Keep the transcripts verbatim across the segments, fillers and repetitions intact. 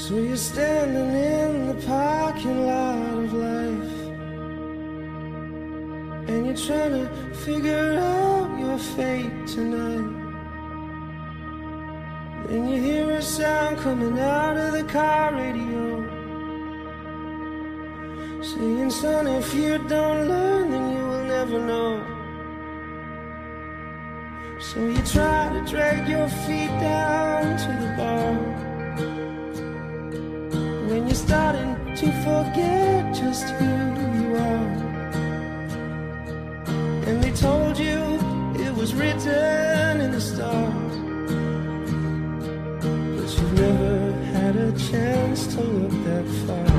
So you're standing in the parking lot of life, and you're trying to figure out your fate tonight. Then you hear a sound coming out of the car radio, saying, son, if you don't learn, then you will never know. So you try to drag your feet down to the bar, when you're starting to forget just who you are. And they told you it was written in the stars, but you've never had a chance to look that far.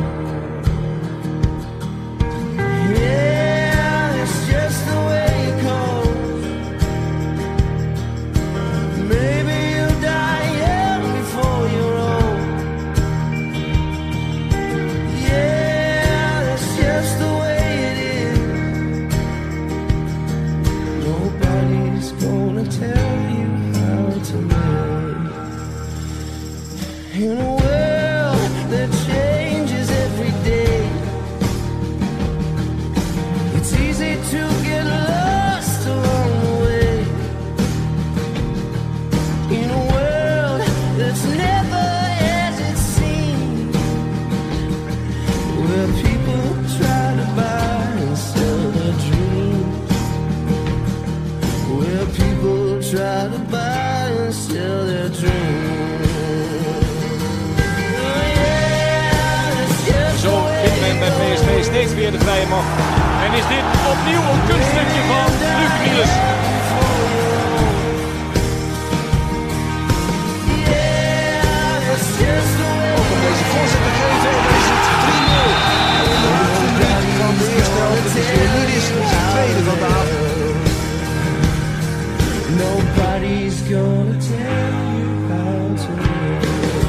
Yeah, it's just the way it goes. Maybe you'll die young before you're old. Yeah, that's just the way it is. Nobody's gonna tell you how to live in a world that changes every day. It's easy to get lost along the way, in a world that's never as it seems, where people try to buy and sell their dreams, where people try to buy and sell their dreams. Oh yeah, it's just Zo vindt men bij P S V steeds weer de vrije man. En is dit opnieuw een kunststukje van Luc Nilis. Ook om deze voorzet te geven en is het drie nul. En de laatste minuut van de eerste helft. Het is weer Nilis, zijn tweede van de avond. Nobody's gonna tell you how to live.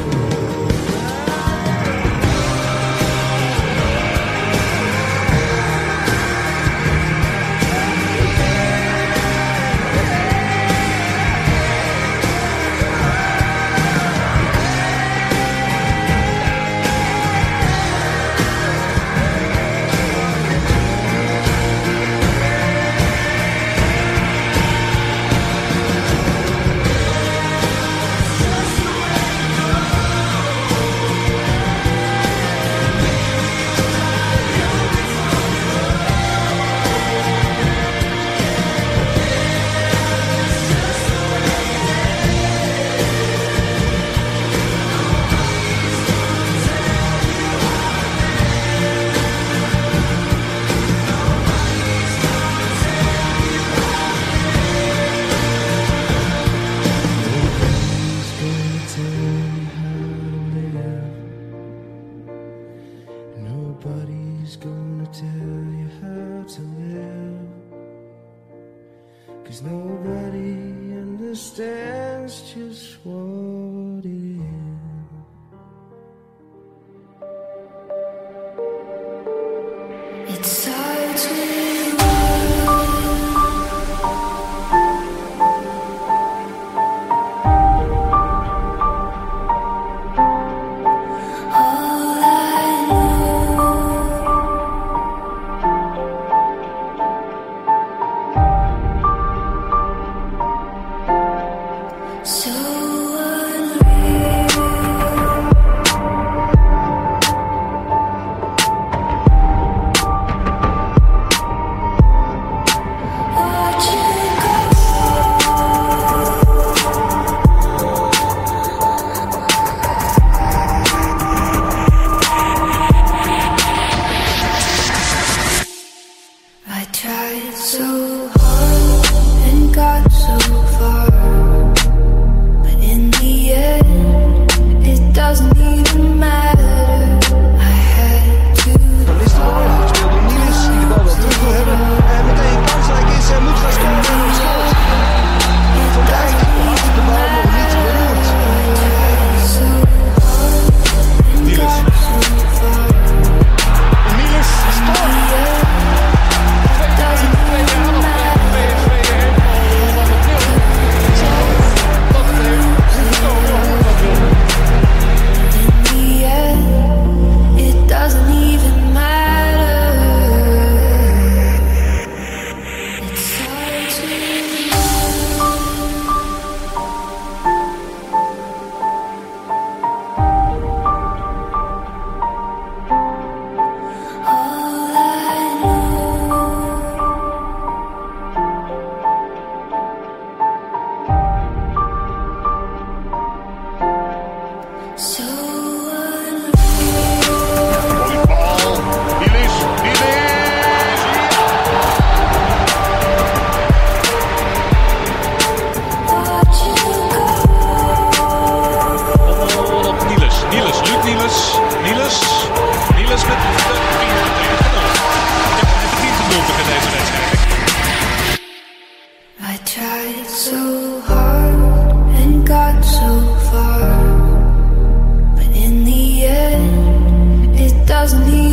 Nobody's gonna tell you how to live, 'cause nobody understands just what it is. It starts with Nilis. Nilis met de vier tegenstand. Ja, hij verdient een doelpunt in deze wedstrijd. I tried so hard and got so far, but in the end, it doesn't even